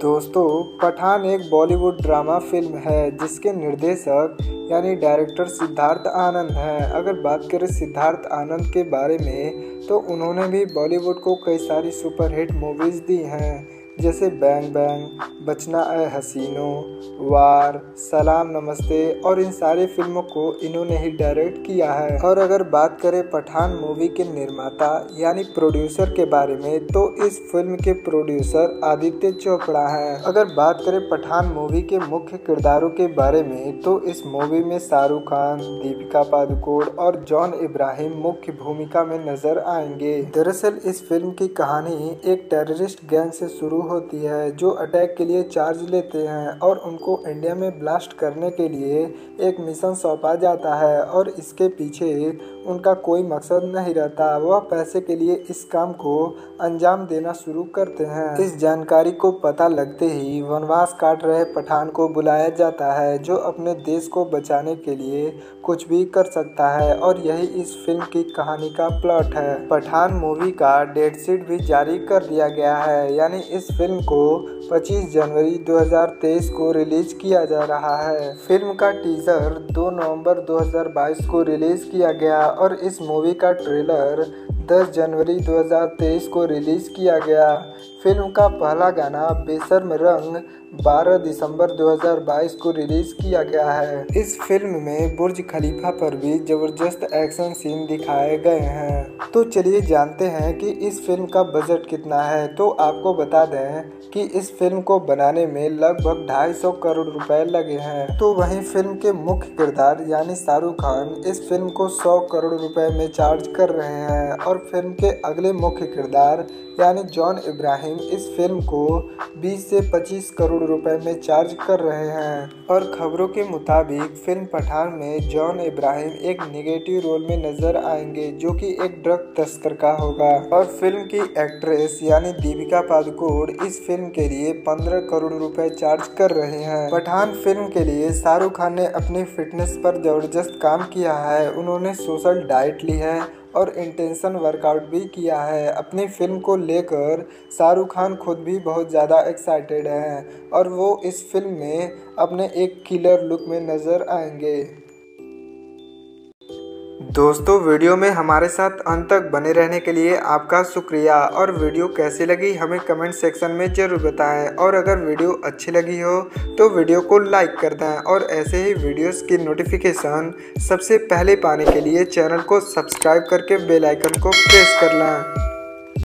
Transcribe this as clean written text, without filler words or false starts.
दोस्तों, पठान एक Bollywood drama film है जिसके निर्देशक यानी डायरेक्टर सिद्धार्थ आनंद हैं। अगर बात करें सिद्धार्थ आनंद के बारे में तो उन्होंने भी बॉलीवुड को कई सारी सुपरहिट मूवीज़ दी हैं, जैसे बैंग बैंग, बचना ए हसीनो, वार, सलाम नमस्ते और इन सारी फिल्मों को इन्होंने ही डायरेक्ट किया है। और अगर बात करें पठान मूवी के निर्माता यानी प्रोड्यूसर के बारे में तो इस फिल्म के प्रोड्यूसर आदित्य चोपड़ा हैं। अगर बात करें पठान मूवी के मुख्य किरदारों के बारे में तो इस मूवी में शाहरुख खान, दीपिका पादुकोण और जॉन इब्राहिम मुख्य भूमिका में नजर आएंगे। दरअसल इस फिल्म की कहानी एक टेररिस्ट गैंग से शुरू होती है जो अटैक के लिए चार्ज लेते हैं और उनको इंडिया में ब्लास्ट करने के लिए एक मिशन सौंपा जाता है और इसके पीछे उनका कोई मकसद नहीं रहता। वह पैसे के लिए इस काम को अंजाम देना शुरू करते हैं। इस जानकारी को पता लगते ही वनवास काट रहे पठान को बुलाया जाता है जो अपने देश को बचाने के लिए कुछ भी कर सकता है और यही इस फिल्म की कहानी का प्लॉट है। पठान मूवी का डेट शीट भी जारी कर दिया गया है, यानी इस फिल्म को 25 जनवरी 2023 को रिलीज किया जा रहा है। फिल्म का टीजर 2 नवंबर 2022 को रिलीज किया गया और इस मूवी का ट्रेलर 10 जनवरी 2023 को रिलीज किया गया। फिल्म का पहला गाना बेशर्म रंग 12 दिसंबर 2022 को रिलीज किया गया है। इस फिल्म में बुर्ज खलीफा पर भी जबरदस्त एक्शन सीन दिखाए गए हैं। तो चलिए जानते हैं कि इस फिल्म का बजट कितना है। तो आपको बता दें कि इस फिल्म को बनाने में लगभग 250 करोड़ रुपए लगे हैं। तो वहीं फिल्म के मुख्य किरदार यानी शाहरुख खान इस फिल्म को 100 करोड़ रुपए में चार्ज कर रहे हैं और फिल्म के अगले मुख्य किरदार यानी जॉन इब्राहिम इस फिल्म को 20 से 25 करोड़ रुपए में चार्ज कर रहे हैं। और खबरों के मुताबिक फिल्म पठान में जॉन इब्राहिम एक नेगेटिव रोल में नजर आएंगे जो कि एक ड्रग तस्कर का होगा। और फिल्म की एक्ट्रेस यानी दीपिका पादुकोण इस फिल्म के लिए 15 करोड़ रुपए चार्ज कर रहे हैं। पठान फिल्म के लिए शाहरुख खान ने अपनी फिटनेस पर जबरदस्त काम किया है। उन्होंने सोशल डाइट ली है और इंटेंशन वर्कआउट भी किया है। अपनी फिल्म को लेकर शाहरुख खान खुद भी बहुत ज़्यादा एक्साइटेड हैं और वो इस फिल्म में अपने एक किलर लुक में नज़र आएंगे। दोस्तों, वीडियो में हमारे साथ अंत तक बने रहने के लिए आपका शुक्रिया। और वीडियो कैसी लगी हमें कमेंट सेक्शन में ज़रूर बताएं। और अगर वीडियो अच्छी लगी हो तो वीडियो को लाइक कर दें और ऐसे ही वीडियोस की नोटिफिकेशन सबसे पहले पाने के लिए चैनल को सब्सक्राइब करके बेल आइकन को प्रेस कर लें।